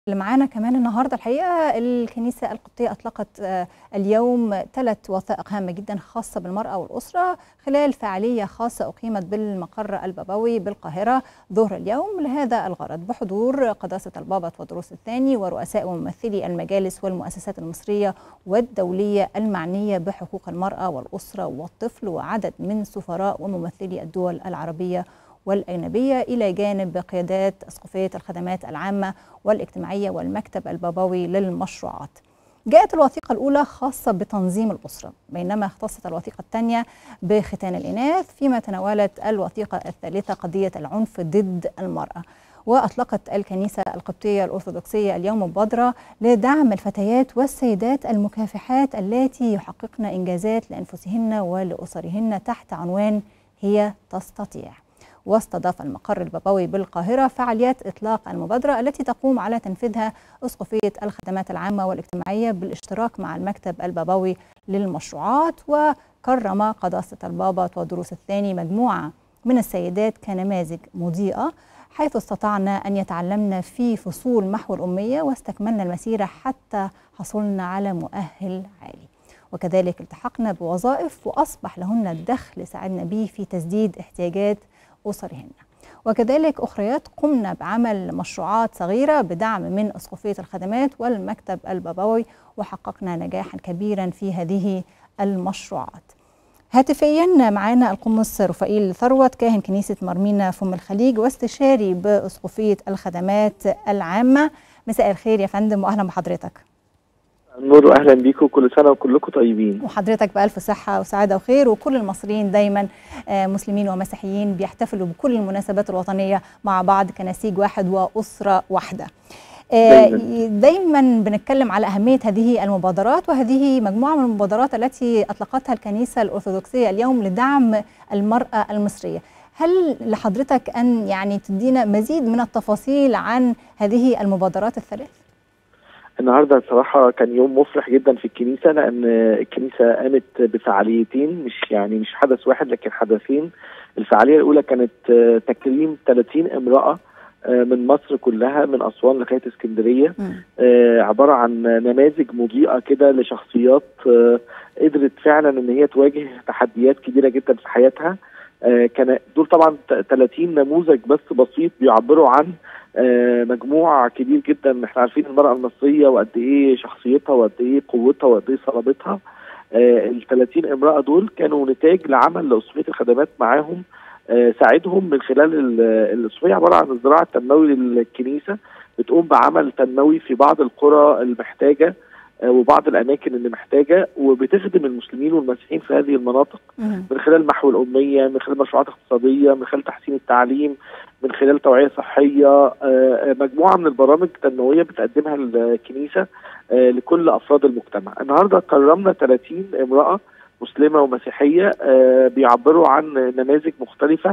اللي معانا كمان النهارده الحقيقه الكنيسه القبطيه اطلقت اليوم 3 وثائق هامه جدا خاصه بالمراه والاسره خلال فعاليه خاصه اقيمت بالمقر البابوي بالقاهره ظهر اليوم لهذا الغرض بحضور قداسه البابا تودروس الثاني ورؤساء وممثلي المجالس والمؤسسات المصريه والدوليه المعنيه بحقوق المراه والاسره والطفل وعدد من سفراء وممثلي الدول العربيه والأجنبية إلى جانب قيادات أسقفية الخدمات العامة والاجتماعية والمكتب البابوي للمشروعات. جاءت الوثيقة الأولى خاصة بتنظيم الأسرة، بينما اختصت الوثيقة الثانية بختان الإناث، فيما تناولت الوثيقة الثالثة قضية العنف ضد المرأة. وأطلقت الكنيسة القبطية الأرثوذكسية اليوم مبادرة لدعم الفتيات والسيدات المكافحات التي يحققن إنجازات لأنفسهن ولأسرهن تحت عنوان هي تستطيع. واستضاف المقر البابوي بالقاهرة فعاليات إطلاق المبادرة التي تقوم على تنفيذها أسقفية الخدمات العامة والاجتماعية بالاشتراك مع المكتب البابوي للمشروعات. وكرم قداسة البابا تودروس الثاني مجموعة من السيدات كنماذج مضيئة، حيث استطعنا أن يتعلمن في فصول محو الأمية واستكملنا المسيرة حتى حصلنا على مؤهل عالي، وكذلك التحقنا بوظائف وأصبح لهن الدخل ساعدنا به في تسديد احتياجات أسرهن. وكذلك أخريات قمنا بعمل مشروعات صغيرة بدعم من أسقفية الخدمات والمكتب البابوي وحققنا نجاحا كبيرا في هذه المشروعات. هاتفيا معنا القمص رفائيل ثروت كاهن كنيسة مرمينا فم الخليج واستشاري بأسقفية الخدمات العامة. مساء الخير يا فندم وأهلا بحضرتك. نور واهلا بيكم، كل سنه وكلكم طيبين. وحضرتك بألف صحه وسعاده وخير، وكل المصريين دايما مسلمين ومسيحيين بيحتفلوا بكل المناسبات الوطنيه مع بعض كنسيج واحد واسره واحده. دايما بنتكلم على اهميه هذه المبادرات، وهذه مجموعه من المبادرات التي اطلقتها الكنيسه الارثوذكسيه اليوم لدعم المراه المصريه. هل لحضرتك ان يعني تدينا مزيد من التفاصيل عن هذه المبادرات الثلاث؟ النهارده بصراحه كان يوم مفرح جدا في الكنيسه، لان الكنيسه قامت بفعاليتين، مش حدث واحد لكن حدثين. الفعاليه الاولى كانت تكريم 30 امراه من مصر كلها من اسوان لغايه اسكندريه، عباره عن نماذج مضيئه كده لشخصيات قدرت فعلا ان هي تواجه تحديات كبيره جدا في حياتها. كان دول طبعا 30 نموذج بس بسيط بيعبروا عن مجموعة كبير جدا. احنا عارفين المرأة المصرية وقد ايه شخصيتها وقد ايه قوتها وقد ايه صلابتها. ال 30 امرأة دول كانوا نتاج لعمل لأسقفية الخدمات معاهم، ساعدهم من خلال الأسقفية عبارة عن الزراعة التنموي للكنيسة، بتقوم بعمل تنموي في بعض القرى المحتاجة وبعض الأماكن اللي محتاجة، وبتخدم المسلمين والمسيحيين في هذه المناطق من خلال محو الأمية، من خلال مشروعات اقتصادية، من خلال تحسين التعليم، من خلال توعية صحية. مجموعة من البرامج التنموية بتقدمها الكنيسة لكل أفراد المجتمع. النهاردة كرمنا 30 امرأة مسلمة ومسيحية بيعبروا عن نماذج مختلفة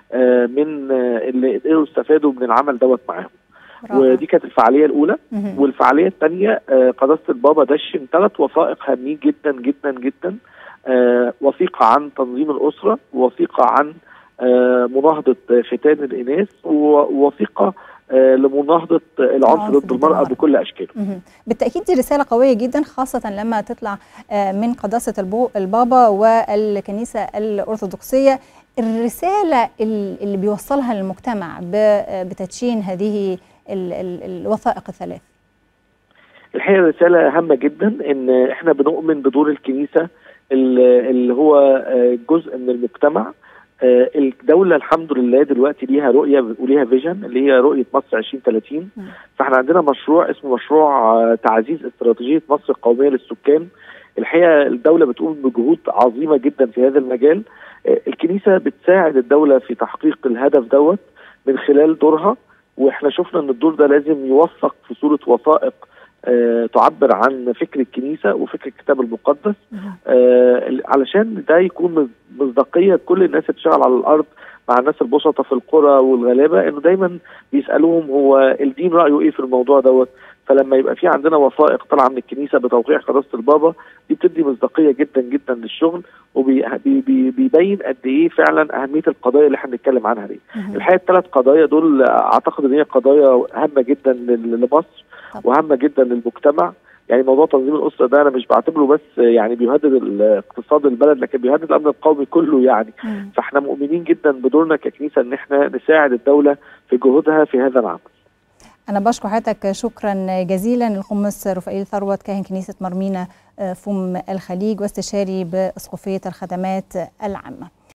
من اللي قدروا يستفادوا من العمل دوت معاهم. ودي كانت الفعاليه الاولى. والفعاليه الثانيه قداسه البابا دشن 3 وثائق هامين جدا جدا جدا، وثيقه عن تنظيم الاسره، ووثيقه عن مناهضه ختان الاناث، ووثيقه لمناهضه العنف ضد المراه بكل اشكاله. بالتاكيد دي رساله قويه جدا، خاصه لما تطلع من قداسه البابا والكنيسه الارثوذكسيه. الرساله اللي بيوصلها للمجتمع بتدشين هذه الوثائق الثلاث. الحقيقه رساله هامه جدا، ان احنا بنؤمن بدور الكنيسه اللي هو جزء من المجتمع. الدوله الحمد لله دلوقتي ليها رؤيه وليها فيجن اللي هي رؤيه مصر 2030. فاحنا عندنا مشروع اسمه مشروع تعزيز استراتيجيه مصر القوميه للسكان. الحقيقه الدوله بتقوم بجهود عظيمه جدا في هذا المجال. الكنيسه بتساعد الدوله في تحقيق الهدف دوت من خلال دورها، واحنا شفنا ان الدور ده لازم يوثق في صوره وثائق تعبر عن فكر الكنيسه وفكر الكتاب المقدس، علشان ده يكون مصداقيه لكل الناس اللي بتشتغل على الارض مع الناس البسطه في القرى والغلابه، انه دايما بيسالوهم هو الدين رايه ايه في الموضوع دوت. فلما يبقى في عندنا وثائق طالعه من الكنيسه بتوقيع قداسه البابا، دي بتدي مصداقيه جدا جدا للشغل، وبيبين قد ايه فعلا اهميه القضايا اللي احنا بنتكلم عنها دي. الحقيقه ال3 قضايا دول اعتقد ان هي قضايا هامه جدا لمصر. وهامه جدا للمجتمع. يعني موضوع تنظيم الاسره ده انا مش بعتبره بس يعني بيهدد اقتصاد البلد، لكن بيهدد الامن القومي كله يعني. فاحنا مؤمنين جدا بدورنا ككنيسه ان احنا نساعد الدوله في جهودها في هذا العمل. أنا بشكر حضرتك شكرا جزيلا القمص رفائيل ثروت كاهن كنيسة مرمينا فم الخليج واستشاري بأسقفية الخدمات العامة.